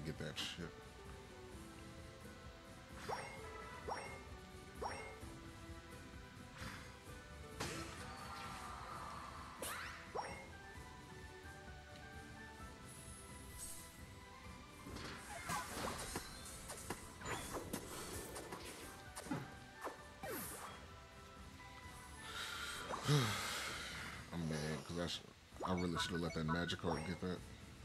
get that shit. I'm mad because I really should have let that magic card get that.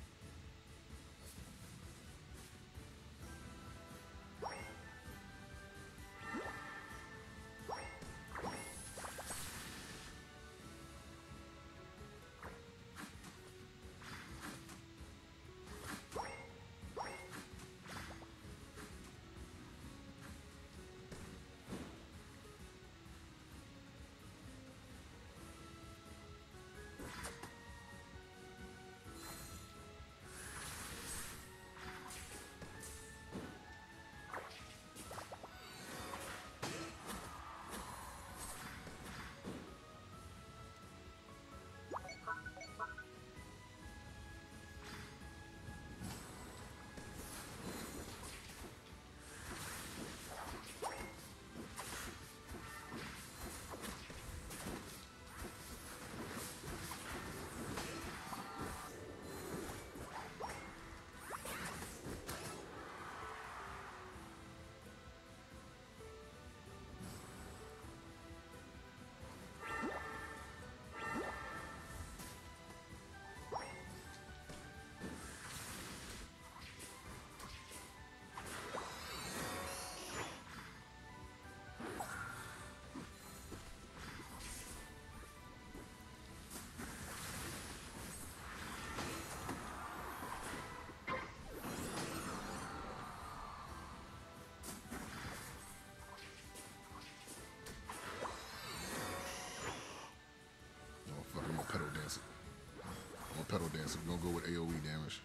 Oh fuck, I'm gonna pedal dance it. I'm gonna pedal dance it. We're gonna go with AoE damage.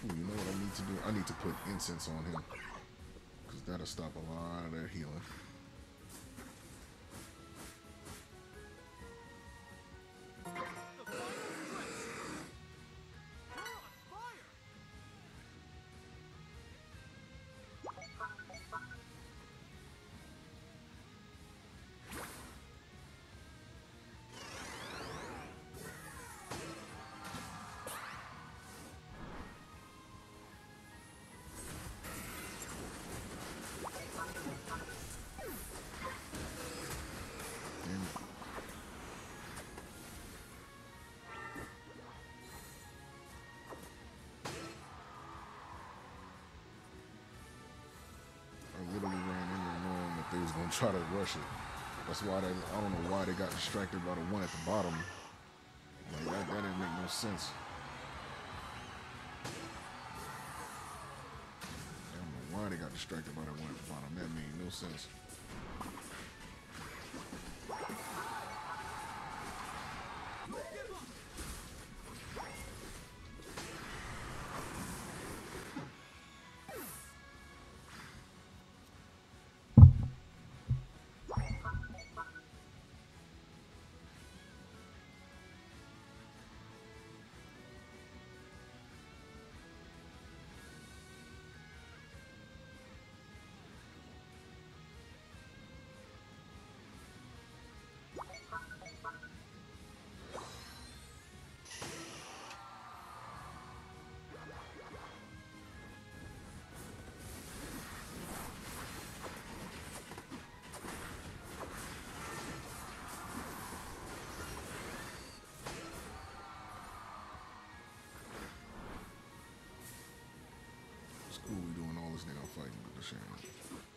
Ooh, you know what I need to do? I need to put incense on him. Because that'll stop a lot of that healing. Literally ran in there knowing that they was gonna try to rush it. That's why I don't know why they got distracted by the one at the bottom. Like that didn't make no sense. I don't know why they got distracted by the one at the bottom. That made no sense. It's cool we doing all this nigga fighting with the Sharon.